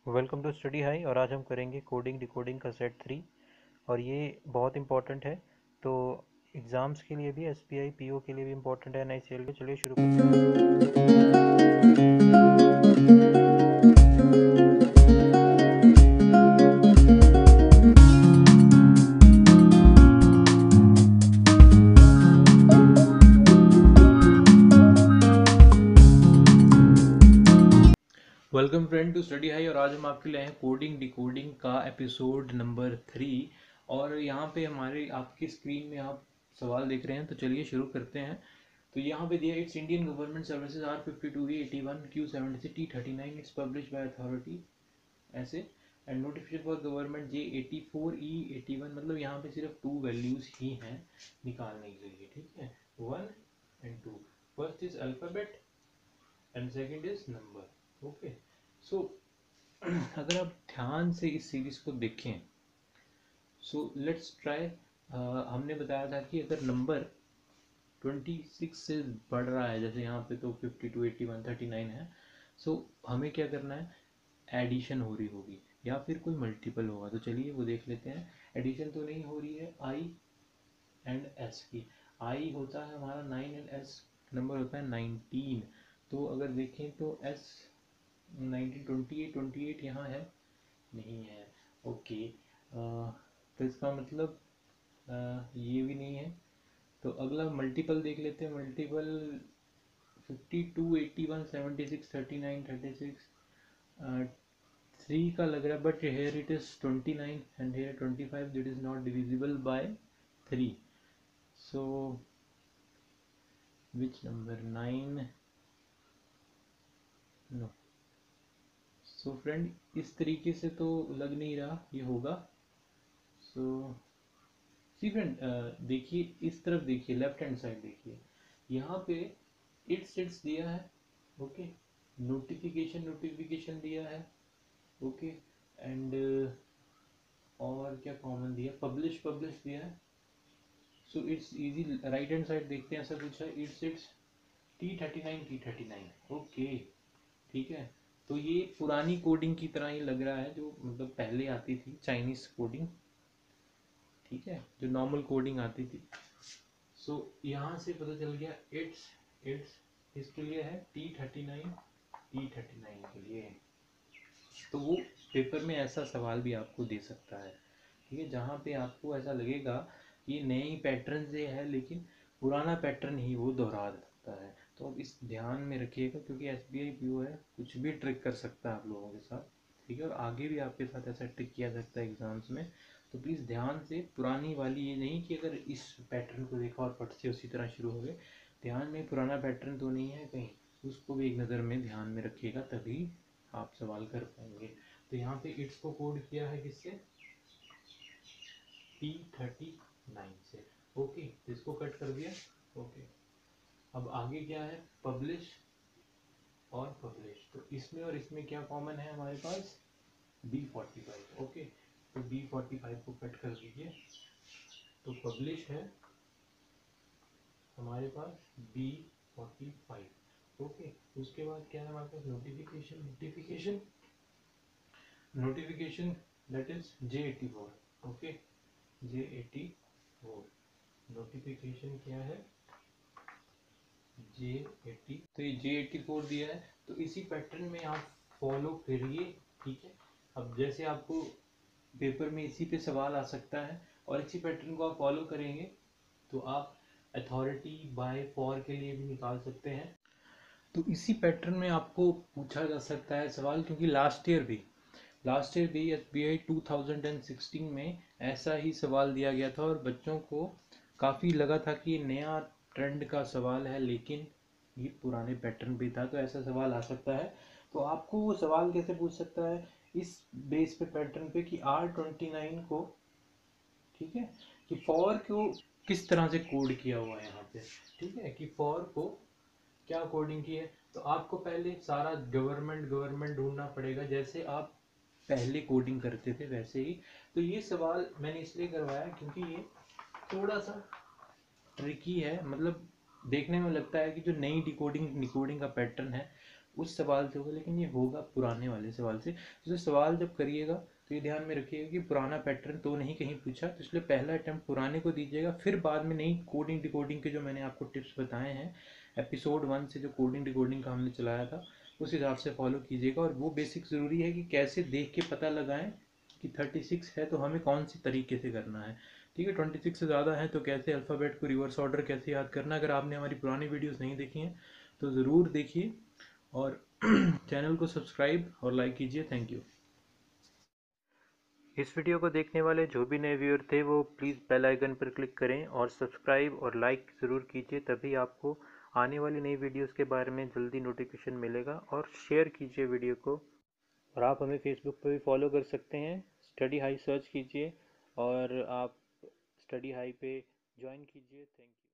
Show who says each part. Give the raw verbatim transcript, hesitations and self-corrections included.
Speaker 1: Welcome to study high. और आज हम करेंगे कोडिंग डिकोडिंग का सेट थ्री। और ये बहुत इंपॉर्टेंट है, तो एग्ज़ाम्स के लिए भी, S B I P O के लिए भी इम्पोर्टेंट है। नई सेल के चलिए शुरू करते welcome friend to study high. और आज हम आपके लिए हैं कोडिंग डिकोडिंग का एपिसोड नंबर थ्री। और यहाँ पे हमारे आपकी स्क्रीन में आप सवाल देख रहे हैं, तो चलिए शुरू करते हैं। तो यहाँ पे दिया, it's Indian government services are fifty two A eighty one Q seventy six T thirty nine it's publish by authority ऐसे, and notification for government J eighty four E eighty one. मतलब यहाँ पे सिर्फ टू वैल्यूज ही हैं निकालने के लिए, ठीक है, one and two. First is alphabet and second is number. Okay, so अगर आप ध्यान से इस सीरीज को देखें, सो लेट्स ट्राई। हमने बताया था कि अगर नंबर छब्बीस से बढ़ रहा है, जैसे यहाँ पे तो fifty two, eighty one, thirty nine है, सो हमें क्या करना है, एडिशन हो रही होगी या फिर कोई मल्टीपल होगा। तो चलिए वो देख लेते हैं। एडिशन तो नहीं हो रही है आई एंड एस की। आई होता है हमारा नाइन एंड एस नंबर होता है नाइनटीन। तो अगर देखें तो S nineteen, twenty eight, twenty eight यहाँ है नहीं है। ओके, तो इसका मतलब आ, ये भी नहीं है। तो अगला मल्टीपल देख लेते हैं। Multiple fifty two, eighty one, seventy six, thirty nine, thirty six, three का लग रहा है, but here it is twenty nine and here twenty five, that is not divisible by three. So which number, nine? No. So friend, इस तरीके से तो लग नहीं रहा ये होगा। सो सी फ्रेंड, देखिए इस तरफ, देखिए लेफ्ट हैंड साइड देखिए, यहाँ पे इट्स इट्स दिया है। ओके, नोटिफिकेशन नोटिफिकेशन दिया है। ओके, एंड और क्या कॉमन दिया, पब्लिश पब्लिश दिया है। So it's easy. Right hand side देखते हैं, ऐसा कुछ है, it's it's T thirty nine, T thirty nine. Okay, ठीक है। तो ये पुरानी कोडिंग की तरह ही लग रहा है, जो मतलब पहले आती थी, चाइनीज कोडिंग, ठीक है, जो नॉर्मल कोडिंग आती थी। सो so, यहाँ से पता चल गया इट्स इट्स इसके लिए है T thirty nine, T thirty nine के लिए। तो वो पेपर में ऐसा सवाल भी आपको दे सकता है, ठीक है, जहाँ पे आपको ऐसा लगेगा कि ये नए पैटर्न से है, लेकिन पुराना पैटर्न ही वो दोहरा सकता है। तो अब इस ध्यान में रखिएगा, क्योंकि S B I P O है, कुछ भी ट्रिक कर सकता है आप लोगों के साथ, ठीक है, और आगे भी आपके साथ ऐसा ट्रिक किया सकता है एग्जाम्स में। तो प्लीज़ ध्यान से, पुरानी वाली ये नहीं कि अगर इस पैटर्न को देखा और फट से उसी तरह शुरू हो गए। ध्यान में पुराना पैटर्न तो नहीं है कहीं, उसको भी एक नज़र में ध्यान में रखिएगा, तभी आप सवाल कर पाएंगे। तो यहाँ पे इट्स को कोड किया है किससे, टी थर्टी नाइन से। ओके, तो इसको कट कर दिया। ओके, अब आगे क्या है, पब्लिश और पब्लिश। तो इसमें और इसमें क्या कॉमन है हमारे पास, बी फोर्टी फाइव। ओके, तो बी फोर्टी फाइव को कट कर दीजिए। तो पब्लिश है हमारे पास बी फोर्टी फाइव। ओके, उसके बाद क्या है हमारे पास, notification notification notification that is J eighty four. Okay, J eighty four notification क्या है, जे एटी। तो ये जे एटी फोर दिया है, तो इसी पैटर्न में आप फॉलो करिए, ठीक है। अब जैसे आपको पेपर में इसी पे सवाल आ सकता है, और इसी पैटर्न को आप फॉलो करेंगे, तो आप अथॉरिटी बाय फॉर के लिए भी निकाल सकते हैं। तो इसी पैटर्न में आपको पूछा जा सकता है सवाल, क्योंकि लास्ट ईयर भी लास्ट ईयर भी S B I two thousand sixteen में ऐसा ही सवाल दिया गया था, और बच्चों को काफ़ी लगा था कि ये नया ट्रेंड का सवाल है, लेकिन ये पुराने पैटर्न भी था, तो ऐसा सवाल आ सकता है। तो आपको वो सवाल कैसे पूछ सकता है, इस बेस पे, पैटर्न पे, कि आर ट्वेंटी नाइन को, ठीक है, कि फॉर को किस तरह से कोड किया हुआ है यहाँ पे, ठीक है, कि फॉर को क्या कोडिंग की है। तो आपको पहले सारा गवर्नमेंट गवर्नमेंट ढूंढना पड़ेगा, जैसे आप पहले कोडिंग करते थे वैसे ही। तो ये सवाल मैंने इसलिए करवाया क्योंकि ये थोड़ा सा ट्रिकी है, मतलब देखने में लगता है कि जो नई डिकोडिंग डिकोडिंग का पैटर्न है उस सवाल से होगा, लेकिन ये होगा पुराने वाले सवाल से। तो सवाल जब करिएगा तो ये ध्यान में रखिएगा कि पुराना पैटर्न तो नहीं कहीं पूछा, तो इसलिए पहला अटैम्प्ट पुराने को दीजिएगा, फिर बाद में नई कोडिंग डिकोडिंग के जो मैंने आपको टिप्स बताए हैं एपिसोड वन से, जो कोडिंग डिकोडिंग का हमने चलाया था, उस हिसाब से फॉलो कीजिएगा। और वो बेसिक ज़रूरी है कि कैसे देख के पता लगाएं कि थर्टी सिक्स है तो हमें कौन सी तरीके से करना है। ठीक है, ट्वेंटी सिक्स से ज़्यादा है तो कैसे अल्फ़ाबेट को रिवर्स ऑर्डर कैसे याद करना। अगर आपने हमारी पुरानी वीडियोस नहीं देखी हैं तो ज़रूर देखिए, और चैनल को सब्सक्राइब और लाइक कीजिए। Thank you. इस वीडियो को देखने वाले जो भी नए व्यूअर थे वो प्लीज़ बेल आइकन पर क्लिक करें और सब्सक्राइब और लाइक ज़रूर कीजिए, तभी आपको आने वाली नई वीडियोस के बारे में जल्दी नोटिफिकेशन मिलेगा। और शेयर कीजिए वीडियो को। और आप हमें फेसबुक पर भी फॉलो कर सकते हैं, स्टडी हाई सर्च कीजिए और आप स्टडी हाई पे ज्वाइन कीजिए। Thank you.